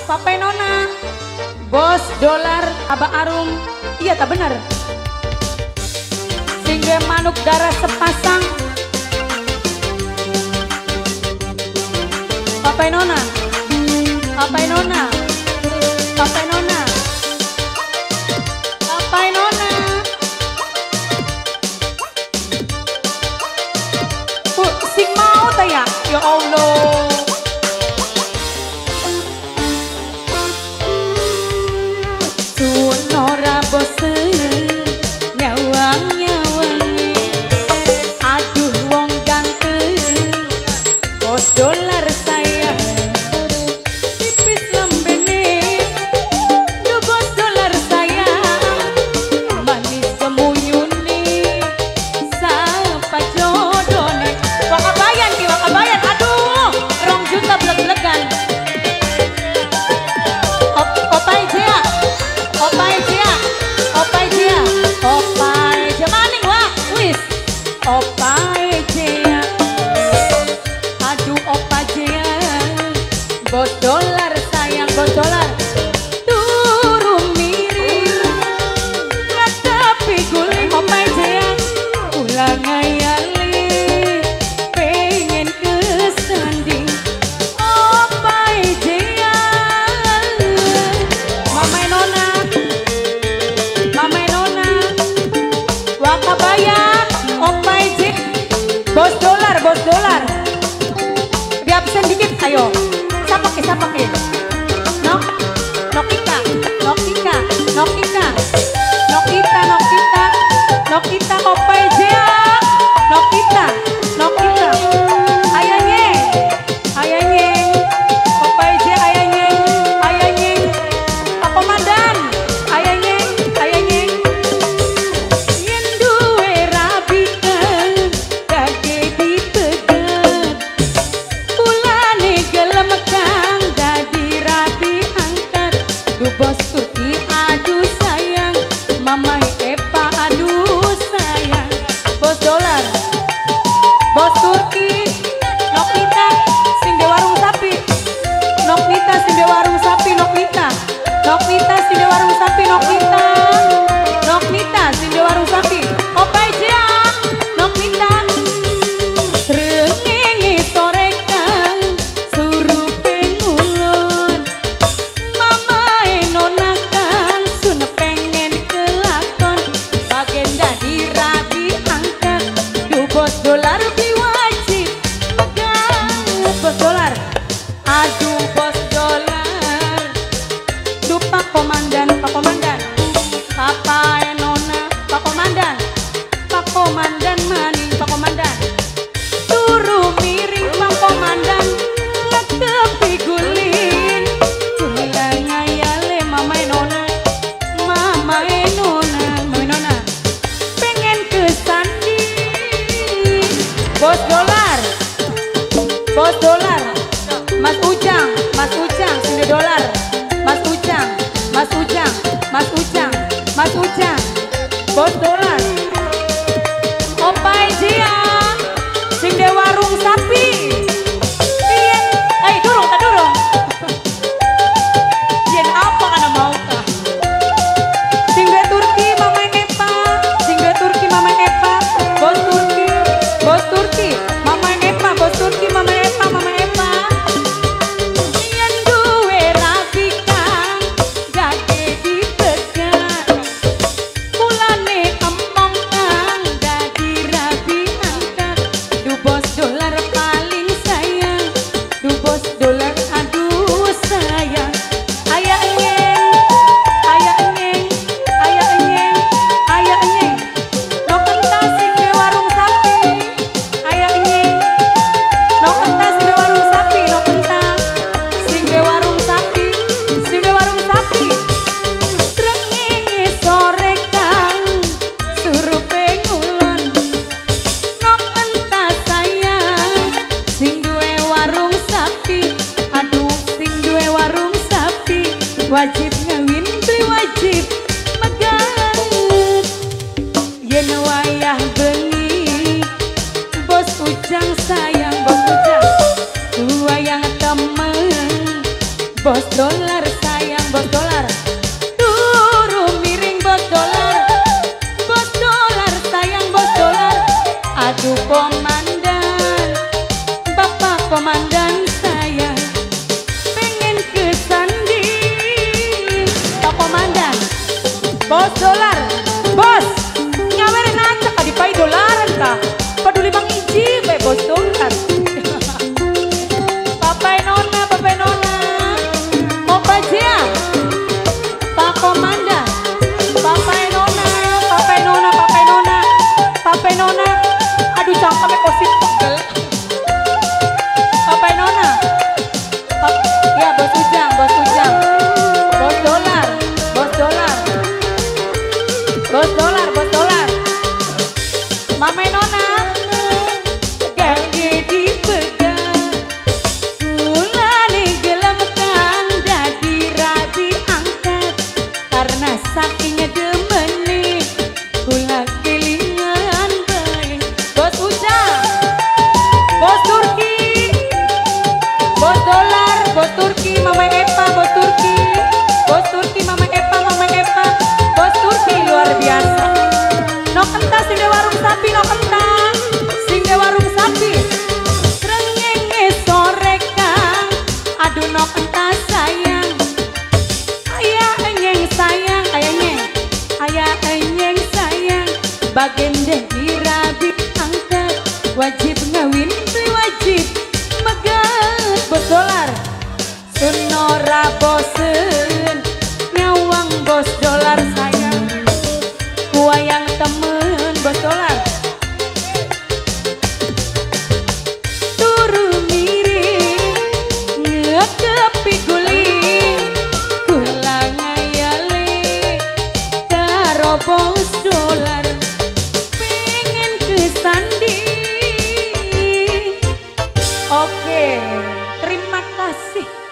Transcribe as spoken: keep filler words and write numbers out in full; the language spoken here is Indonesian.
Papai Nona, Bos Dolar, Abah Arum, iya tak benar. Singge manuk darah sepasang. Papai Nona, Papai Nona, Papai Nona, Papai Nona. Uh, sing mau tak ya? Ya Allah. Sunora bosen nyawang-nyawang, aduh wong ganteng, Bos Dolar saya tipis lembene, duh Bos Dolar saya manis kemuyuni, sapa jodone, wakabayan ki wakabayan, aduh rong juta beleg-belegan. Opai Jia, Opai Jia, Opai Jia, Opai Jia maning wah, wis Opai Jia, aduh Opa Jia, Bos Dolar sayang Bos Dolar, turun miring, ngadepi guling Opai Jia, ulang ngayali, pengen kesanding, Opai Jia, Mamai Nona, Mamai Nona, wakabayan, Opai Jia, Bos Dolar, Bos Dolar. Dia absen dikit, ayo. Siapa ke, siapa ke? Nok, Nokita, Nokita, Nokita, Nokita, Nokita, Nokita, Opai Jia, Nokita, Nokita. Ayahnya, ayahnya, Opai Jia, ayahnya, ayahnya, Pak Komandan, ayahnya, ayahnya. Yen duwe rabikan, kage dipegang, ulane gelem kang dadi rabi angkat. Duh Bos Turki aduh sayang, Mamai Epa aduh sayang, Bos Dolar, Bos Turki, Nokita sing de warung sapi, Nokita sing de warung sapi, Nokita, Nokita sing de warung sapi, Nokita, Nokita sing de warung sapi, Opai Jia, Nokita. Srengenge sorekan surupe ngulon, Mamae Nona kan sun pengen kelakon, bagen dadi rabi angkat. Duh Bos Dolar beli wajib pegang, Bos Dolar, aduh Bos Dolar, duh Pak Komandan, Pak Komandan, Papai Nona, Pak Komandan, Pak Komandan maning, Pak Komandan, turu miring Pak Komandan, ngadepi guling, ulang ngayale Mamai Nona, Mamai Nona, Mamai Nona, pengen kesanding, Bos Dolar, Bos Dolar, Mas Ujang, Mas Ujang, sini Dolar, Mas Ujang, Mas Ujang, Mas Ujang, Mas Ujang, Bos Dolar, Opai Jia, sing de warung sapi, yen, eh durung tak durung, yen apa kana mau kah? Sing de Turki Mamai Epa, sing de Turki Mamai Epa, Bos Turki, Bos Turki, Mamai Epa, Bos Turki, Mamai Epa, Mamai Epa. Yen duwe rabi kang gage dipegang, ulane emong kang dadi rabi angkat. Duh Bos Dolar paling sayang, duh Bos Dolar aduh sayang. Ayah nyeng, ayah nyeng, ayah nyeng, ayah nyeng. Nok entas sing de warung sapi, ayah nyeng. Nok entas sing de warung sapi, nok entas sing de warung sapi, sing de warung sapi. Srengenge sore kang surupe ngulon, nok entas sayang, sing duwe warung sapi, aduh sing duwe warung sapi, wajib ngawin beli wajib megat. Yen wayah bengi, Bos Ujang sayang, Bos Ujang, wayang temen Bos dolar sayang bos dolar, turu miring bos dolar, bos dolar sayang bos dolar. Aduh komandan, bapak komandan sayang, pengen ke sandi. Pak komandan, bos dolar, bos ngawerin aja kah dipai dolaran kah? Peduli bang iji be bos dolar. Papai nona, papai nona, mau pajia, pak komandan, papai nona, papai nona, papai nona, papai nona. Aduh cangkemnya kosit pegel. Papai nona, Pap ya bos ujang, bos ujang, bos dolar, bos dolar, bos dolar, bos dolar. Mamai nona, gage dipegang, kulane gelemkan dadi rabi angkat, karena saking demene kula kelingan bae. Bos ujang, bos Turki, bos dolar, bos Turki, Mama Epa, bos Turki, bos Turki, Mama Epa, Mama Epa, bos Turki luar biasa. No kenta sing de warung sapi, no kenta sing de warung sapi. Srengenge sore kang, aduh no kenta sayang. Ayah enyeng sayang, ayah enyeng, ayah enyeng sayang. Bagen deh dirabi angkat, wajib ngawin tuh wajib megat bos dolar. Sunora bosen, nyawang bos dolar sayang. Kuayang temen bos dolar, turu miring ngekepi guling, kula ngayale karo bos dolar, pengen ke sandi. Oke, terima kasih.